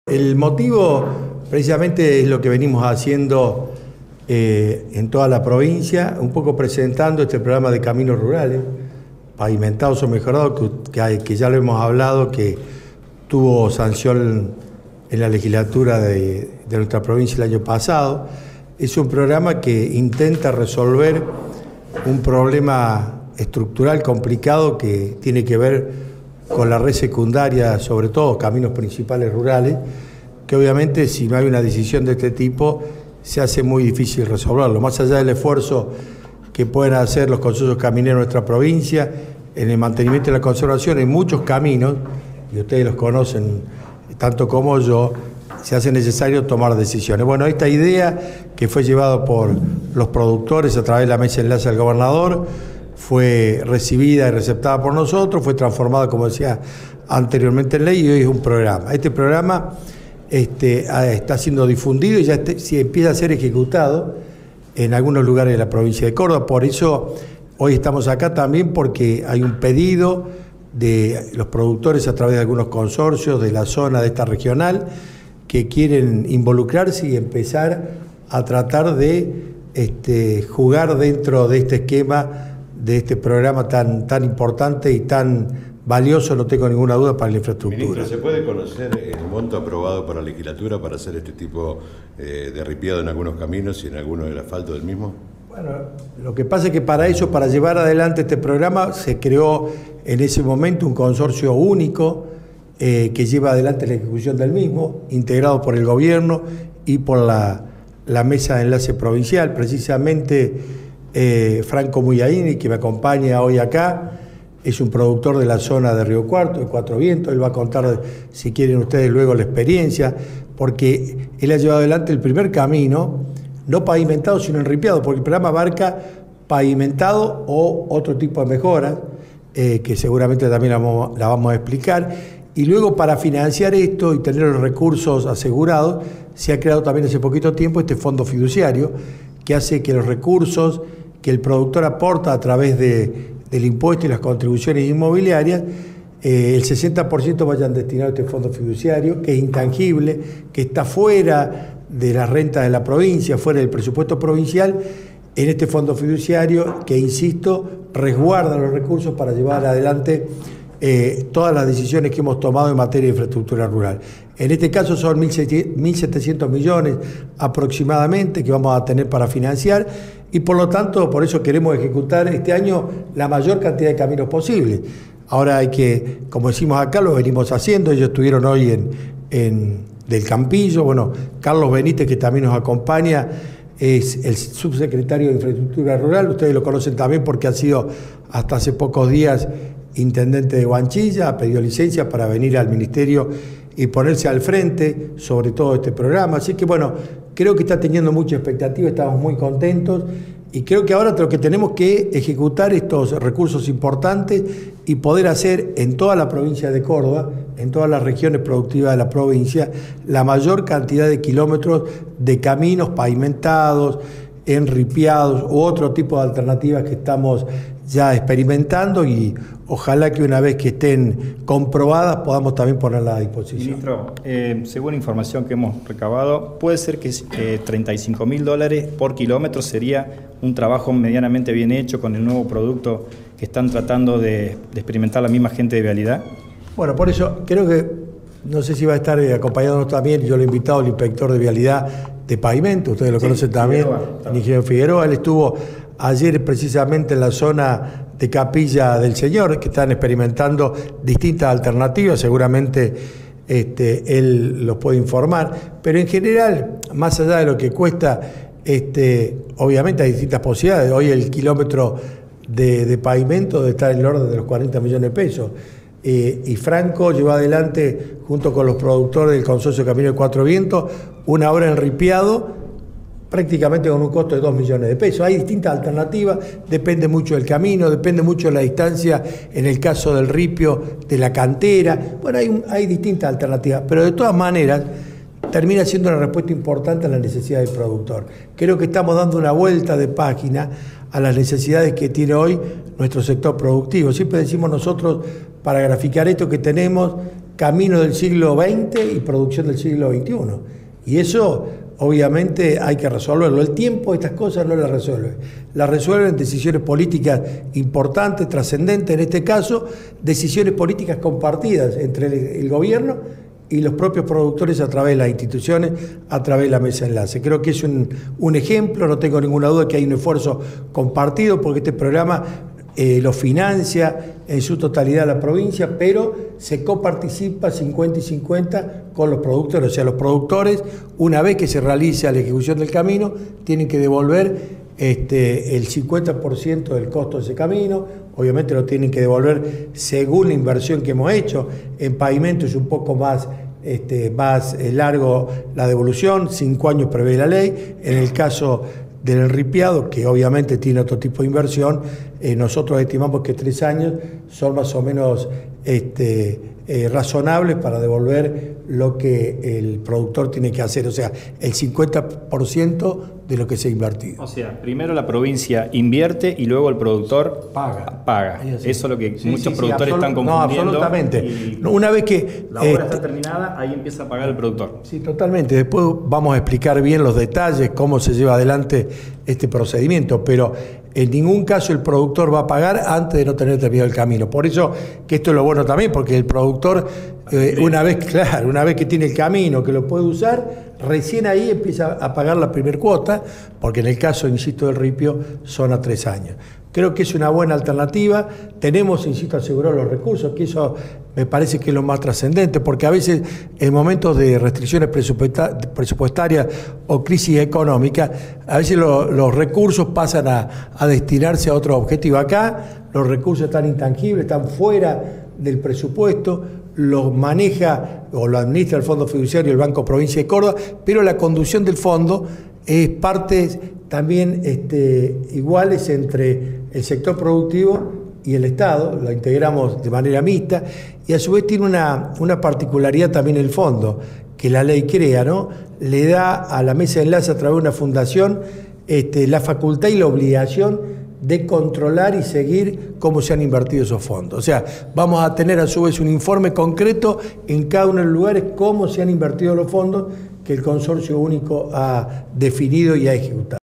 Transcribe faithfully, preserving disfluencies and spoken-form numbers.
El motivo precisamente es lo que venimos haciendo eh, en toda la provincia, un poco presentando este programa de caminos rurales, pavimentados o mejorados, que, que, que ya lo hemos hablado, que tuvo sanción en la legislatura de, de nuestra provincia el año pasado. Es un programa que intenta resolver un problema estructural complicado que tiene que ver con la red secundaria, sobre todo caminos principales rurales, que obviamente si no hay una decisión de este tipo se hace muy difícil resolverlo. Más allá del esfuerzo que pueden hacer los consorcios camineros de nuestra provincia en el mantenimiento y la conservación, en muchos caminos, y ustedes los conocen tanto como yo, se hace necesario tomar decisiones. Bueno, esta idea que fue llevada por los productores a través de la mesa de enlace al gobernador fue recibida y receptada por nosotros, fue transformada, como decía anteriormente, en ley y hoy es un programa. Este programa este, está siendo difundido y ya este, si empieza a ser ejecutado en algunos lugares de la provincia de Córdoba. Por eso hoy estamos acá también, porque hay un pedido de los productores a través de algunos consorcios de la zona de esta regional que quieren involucrarse y empezar a tratar de este, jugar dentro de este esquema, de este programa tan, tan importante y tan valioso, no tengo ninguna duda, para la infraestructura. Ministro, ¿se puede conocer el monto aprobado para la legislatura para hacer este tipo eh, de ripiado en algunos caminos y en algunos del asfalto del mismo? Bueno, lo que pasa es que para eso, para llevar adelante este programa, se creó en ese momento un consorcio único eh, que lleva adelante la ejecución del mismo, integrado por el gobierno y por la, la mesa de enlace provincial. Precisamente Eh, Franco Muyaini, que me acompaña hoy acá, es un productor de la zona de Río Cuarto, de Cuatro Vientos. Él va a contar, si quieren ustedes, luego la experiencia, porque él ha llevado adelante el primer camino, no pavimentado, sino enripiado, porque el programa abarca pavimentado o otro tipo de mejoras, eh, que seguramente también la vamos, la vamos a explicar. Y luego, para financiar esto y tener los recursos asegurados, se ha creado también hace poquito tiempo este fondo fiduciario, que hace que los recursos que el productor aporta a través de, del impuesto y las contribuciones inmobiliarias, eh, el sesenta por ciento vayan destinados a este fondo fiduciario, que es intangible, que está fuera de las rentas de la provincia, fuera del presupuesto provincial, en este fondo fiduciario que, insisto, resguarda los recursos para llevar adelante eh, todas las decisiones que hemos tomado en materia de infraestructura rural. En este caso son mil setecientos millones aproximadamente que vamos a tener para financiar y por lo tanto por eso queremos ejecutar este año la mayor cantidad de caminos posible. Ahora hay que, como decimos acá, lo venimos haciendo. Ellos estuvieron hoy en, en del Campillo. Bueno, Carlos Benítez, que también nos acompaña, es el subsecretario de Infraestructura Rural. Ustedes lo conocen también porque ha sido hasta hace pocos días intendente de Huanchilla, ha pedido licencia para venir al ministerio y ponerse al frente sobre todo este programa. Así que bueno, creo que está teniendo mucha expectativa, estamos muy contentos y creo que ahora lo que tenemos que ejecutar estos recursos importantes y poder hacer en toda la provincia de Córdoba, en todas las regiones productivas de la provincia, la mayor cantidad de kilómetros de caminos pavimentados, enripiados u otro tipo de alternativas que estamos ya experimentando y ojalá que una vez que estén comprobadas podamos también ponerlas a disposición. Ministro, eh, según información que hemos recabado, puede ser que eh, treinta y cinco mil dólares por kilómetro sería un trabajo medianamente bien hecho con el nuevo producto que están tratando de, de experimentar la misma gente de Vialidad. Bueno, por eso creo que, no sé si va a estar acompañándonos también, yo le he invitado al inspector de Vialidad de Pavimento, ustedes lo sí, conocen también, Figueroa, el ingeniero Figueroa. Él estuvo ayer precisamente en la zona de Capilla del Señor, que están experimentando distintas alternativas, seguramente este, él los puede informar, pero en general, más allá de lo que cuesta, este, obviamente hay distintas posibilidades. Hoy el kilómetro de, de pavimento debe estar en el orden de los cuarenta millones de pesos. Eh, y Franco llevó adelante, junto con los productores del Consorcio Camino de Cuatro Vientos, una obra en ripiado prácticamente con un costo de dos millones de pesos. Hay distintas alternativas, depende mucho del camino, depende mucho de la distancia, en el caso del ripio, de la cantera. Bueno, hay, un, hay distintas alternativas, pero de todas maneras termina siendo una respuesta importante a la necesidad del productor. Creo que estamos dando una vuelta de página a las necesidades que tiene hoy nuestro sector productivo. Siempre decimos nosotros, para graficar esto, que tenemos camino del siglo veinte y producción del siglo veintiuno. Y eso, obviamente, hay que resolverlo. El tiempo estas cosas no las resuelve. Las resuelven decisiones políticas importantes, trascendentes, en este caso, decisiones políticas compartidas entre el, el gobierno y los propios productores a través de las instituciones, a través de la mesa de enlace. Creo que es un, un ejemplo, no tengo ninguna duda que hay un esfuerzo compartido, porque este programa eh, lo financia en su totalidad la provincia, pero se coparticipa cincuenta y cincuenta con los productores. O sea, los productores, una vez que se realiza la ejecución del camino, tienen que devolver este, el cincuenta por ciento del costo de ese camino. Obviamente lo tienen que devolver según la inversión que hemos hecho. En pavimento es un poco más, este, más eh, largo la devolución, cinco años prevé la ley. En el caso del enripiado, que obviamente tiene otro tipo de inversión, eh, nosotros estimamos que tres años son más o menos este, eh, razonables para devolver lo que el productor tiene que hacer, o sea, el cincuenta por ciento de lo que se ha invertido. O sea, primero la provincia invierte y luego el productor paga. paga. Eso es lo que sí, muchos sí, productores sí, están confundiendo. No, absolutamente. Una vez que la obra este, está terminada, ahí empieza a pagar el productor. Sí, totalmente. Después vamos a explicar bien los detalles, cómo se lleva adelante este procedimiento, pero en ningún caso el productor va a pagar antes de no tener terminado el camino. Por eso que esto es lo bueno también, porque el productor, eh, una vez, claro, una vez que tiene el camino, que lo puede usar, recién ahí empieza a pagar la primer cuota, porque en el caso, insisto, del ripio son a tres años. Creo que es una buena alternativa. Tenemos, insisto, asegurados los recursos, que eso me parece que es lo más trascendente, porque a veces en momentos de restricciones presupuestarias o crisis económica, a veces lo, los recursos pasan a, a destinarse a otros objetivos. Acá los recursos están intangibles, están fuera del presupuesto, los maneja o lo administra el Fondo Fiduciario el Banco Provincia de Córdoba, pero la conducción del fondo es parte también este, iguales entre el sector productivo y el Estado, lo integramos de manera mixta, y a su vez tiene una, una particularidad también el fondo, que la ley crea, ¿no? Le da a la mesa de enlace a través de una fundación este, la facultad y la obligación de controlar y seguir cómo se han invertido esos fondos. O sea, vamos a tener a su vez un informe concreto en cada uno de los lugares cómo se han invertido los fondos que el Consorcio Único ha definido y ha ejecutado.